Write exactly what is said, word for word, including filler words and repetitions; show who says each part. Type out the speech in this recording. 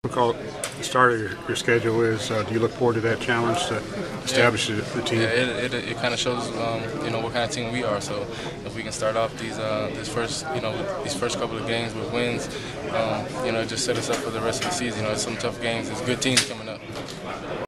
Speaker 1: Difficult start of your, your schedule is. Uh, do you look forward to that challenge to establish
Speaker 2: yeah.
Speaker 1: the, the team?
Speaker 2: Yeah, it, it, it kind of shows um, you know what kind of team we are. So if we can start off these uh, this first you know these first couple of games with wins, um, you know, just set us up for the rest of the season. You know, it's some tough games. There's good teams coming up.